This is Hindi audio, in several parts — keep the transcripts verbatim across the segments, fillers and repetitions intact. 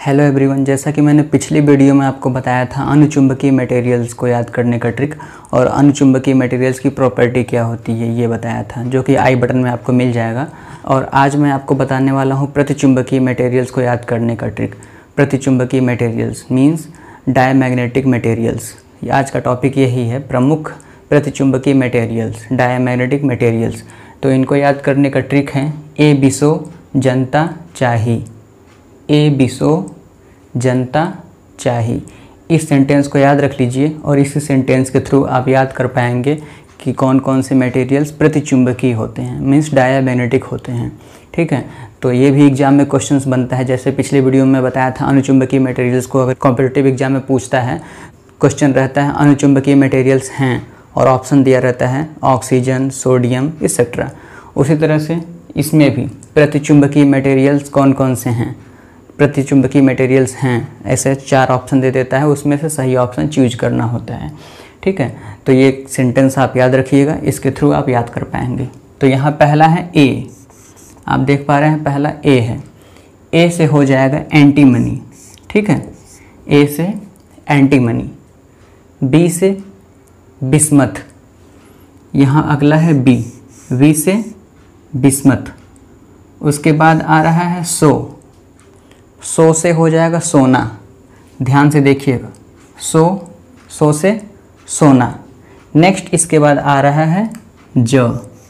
हेलो एवरीवन, जैसा कि मैंने पिछली वीडियो में आपको बताया था अनुचुंबकीय मटेरियल्स को याद करने का ट्रिक और अनुचुंबकीय मटेरियल्स की प्रॉपर्टी क्या होती है ये बताया था, जो कि आई बटन में आपको मिल जाएगा। और आज मैं आपको बताने वाला हूँ प्रतिचुंबकीय मटेरियल्स को याद करने का ट्रिक। प्रतिचुंबकीय मटेरियल्स मीन्स डायमैग्नेटिक मटेरियल्स। आज का टॉपिक यही है, प्रमुख प्रतिचुंबकीय मटेरियल्स, डायमैग्नेटिक मटेरियल्स। तो इनको याद करने का ट्रिक है ए बिसो जनता चाही। ए बिसो जनता चाही, इस सेंटेंस को याद रख लीजिए और इसी सेंटेंस के थ्रू आप याद कर पाएंगे कि कौन कौन से मटेरियल्स प्रतिचुंबकीय होते हैं, मीन्स डायमैग्नेटिक होते हैं। ठीक है, तो ये भी एग्जाम में क्वेश्चंस बनता है। जैसे पिछले वीडियो में बताया था, अनुचुंबकीय मटेरियल्स को अगर कॉम्पिटिटिव एग्जाम में पूछता है, क्वेश्चन रहता है अनुचुंबकीय मटेरियल्स हैं और ऑप्शन दिया रहता है ऑक्सीजन, सोडियम एक्सेट्रा। उसी तरह से इसमें भी प्रतिचुंबकीय मटेरियल्स कौन कौन से हैं, प्रतिचुंबकीय मटेरियल्स हैं, ऐसे चार ऑप्शन दे देता है, उसमें से सही ऑप्शन चूज करना होता है। ठीक है, तो ये सेंटेंस आप याद रखिएगा, इसके थ्रू आप याद कर पाएंगे। तो यहाँ पहला है ए, आप देख पा रहे हैं पहला ए है। ए से हो जाएगा एंटीमनी। ठीक है, ए से एंटीमनी। बी से बिस्मथ। यहाँ अगला है बी, वी से बिस्मथ। उसके बाद आ रहा है सो, सो से हो जाएगा सोना। ध्यान से देखिएगा, सो सो से सोना। नेक्स्ट इसके बाद आ रहा है ज,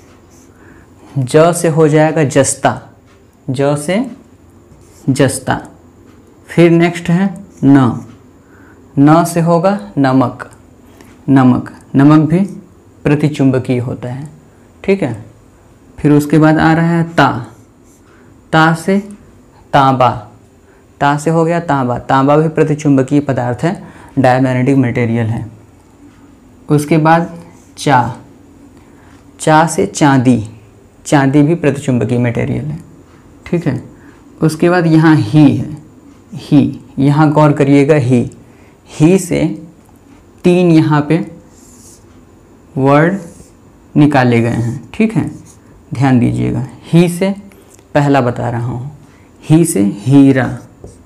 ज से हो जाएगा जस्ता, ज से जस्ता। फिर नेक्स्ट है न, न से होगा नमक, नमक, नमक भी प्रतिचुंबकीय होता है। ठीक है, फिर उसके बाद आ रहा है ता, ता से तांबा, ता से हो गया तांबा, तांबा भी प्रतिचुंबकीय पदार्थ है, डायमैग्नेटिक मटेरियल है। उसके बाद चा, चा से चांदी, चांदी भी प्रतिचुंबकीय मटेरियल है। ठीक है, उसके बाद यहाँ ही है, ही, यहाँ गौर करिएगा ही, ही से तीन यहाँ पे वर्ड निकाले गए हैं। ठीक है, ध्यान दीजिएगा, ही से पहला बता रहा हूँ, ही से हीरा,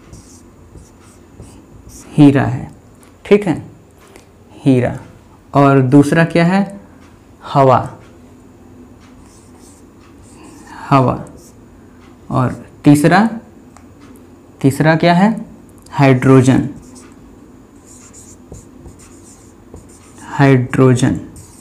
हीरा है। ठीक है, हीरा। और दूसरा क्या है, हवा, हवा। और तीसरा, तीसरा क्या है, हाइड्रोजन, हाइड्रोजन।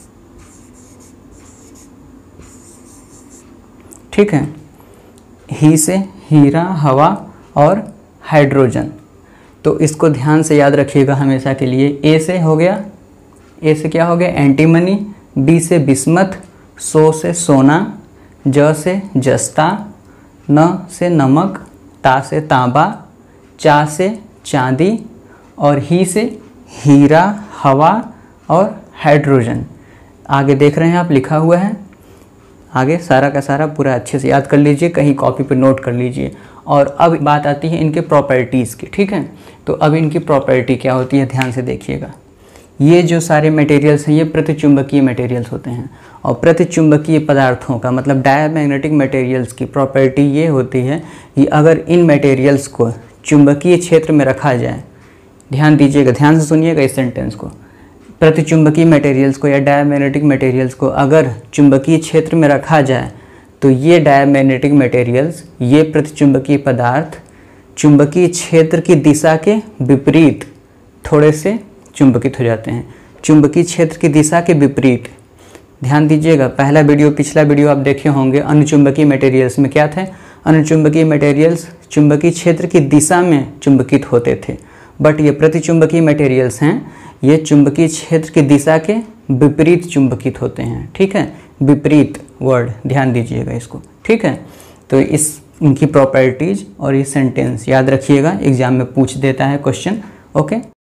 ठीक है, ही से हीरा, हवा और हाइड्रोजन। तो इसको ध्यान से याद रखिएगा हमेशा के लिए। ए से हो गया, ए से क्या हो गया एंटीमनी, बी से बिस्मथ, सो से सोना, ज से जस्ता, न से नमक, ता से तांबा, चा से चांदी और ही से हीरा, हवा और हाइड्रोजन। आगे देख रहे हैं आप, लिखा हुआ है, आगे सारा का सारा पूरा अच्छे से याद कर लीजिए, कहीं कॉपी पे नोट कर लीजिए। और अब बात आती है इनके प्रॉपर्टीज़ की। ठीक है, तो अब इनकी प्रॉपर्टी क्या होती है, ध्यान से देखिएगा। ये जो सारे मटेरियल्स हैं ये प्रतिचुंबकीय मटेरियल्स होते हैं और प्रतिचुंबकीय पदार्थों का मतलब डायमैग्नेटिक मटेरियल्स की प्रॉपर्टी ये होती है कि अगर इन मटेरियल्स को चुंबकीय क्षेत्र में रखा जाए, ध्यान दीजिएगा, ध्यान से सुनिएगा इस सेंटेंस को, प्रतिचुंबकीय मटेरियल्स को या डायमैग्नेटिक मटेरियल्स को अगर चुंबकीय क्षेत्र में रखा जाए तो ये डायमैग्नेटिक मटेरियल्स, ये प्रतिचुंबकीय पदार्थ चुंबकीय क्षेत्र की दिशा के विपरीत थोड़े से चुंबकित हो जाते हैं, चुंबकीय क्षेत्र की दिशा के विपरीत। ध्यान दीजिएगा, पहला वीडियो, पिछला वीडियो आप देखे होंगे अनुचुंबकीय मटेरियल्स में क्या थे, अनुचुंबकीय मटेरियल्स चुंबकीय क्षेत्र की दिशा में चुंबकित होते थे, बट ये प्रतिचुंबकीय मटेरियल्स हैं, ये चुंबकीय क्षेत्र की दिशा के विपरीत चुंबकित होते हैं। ठीक है, विपरीत वर्ड, ध्यान दीजिएगा इसको। ठीक है, तो इस इनकी प्रॉपर्टीज और ये सेंटेंस याद रखिएगा, एग्जाम में पूछ देता है क्वेश्चन। ओके।